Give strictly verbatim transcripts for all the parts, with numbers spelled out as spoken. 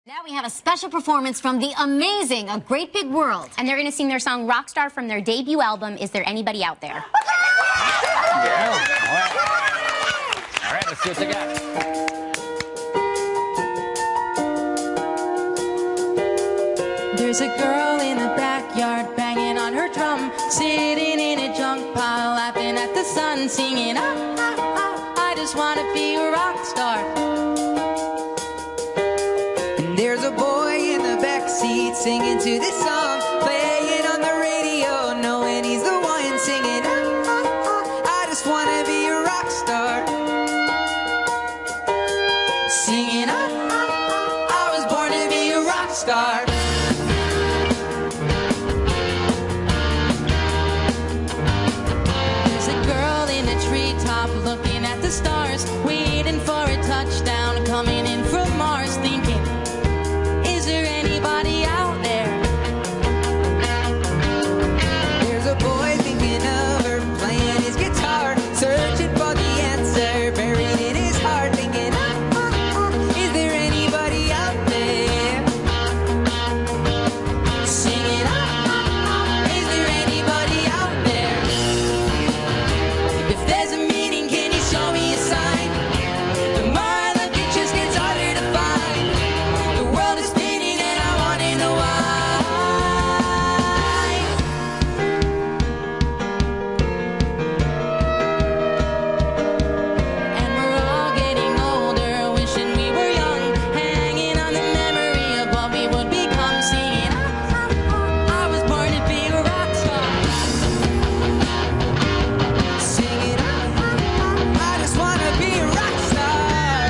Now we have a special performance from the amazing A Great Big World. And they're going to sing their song Rockstar from their debut album, Is There Anybody Out There? Yeah. All right. All right, let's see what they got. There's a girl in the backyard banging on her drum, sitting in a junk pile, laughing at the sun, singing, ah, ah, ah, I just want to be a rock star. And there's a boy in the backseat singing to this song, playing on the radio, knowing he's the one singing, ah, ah, ah, I just want to be a rock star. Singing, ah, ah, ah, I was born to be a rock star. Looking at the stars, waiting for a touchdown, coming in from Mars, thinking, is there anybody out there? There's a boy thinking of her, playing his guitar, searching for the answer, buried in his heart, thinking, ah, ah, ah, is there anybody out there? Singing, ah, ah, ah, is there anybody out there? If there's a show me a sign. The more I look, it just gets harder to find. The world is spinning and I want to know why. And we're all getting older, wishing we were young, hanging on the memory of what we would become, singing, ah, ah, ah, I was born to be a rock star. Singing, ah, I just wanna be a rock star.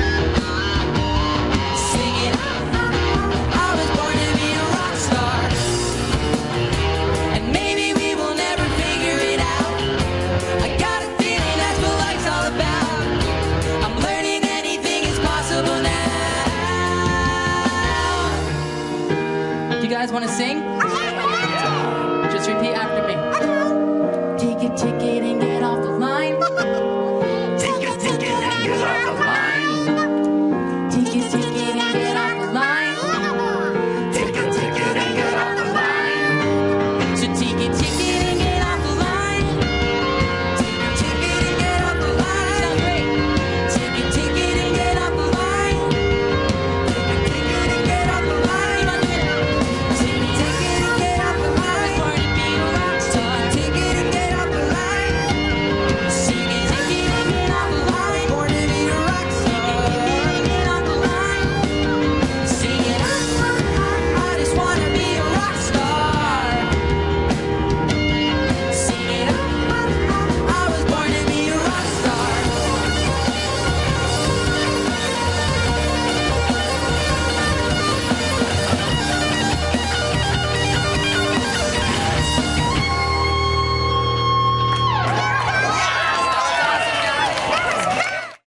Singing, I was born to be a rock star. And maybe we will never figure it out. I got a feeling that's what life's all about. I'm learning anything is possible now. Do you guys wanna sing? Just repeat after me.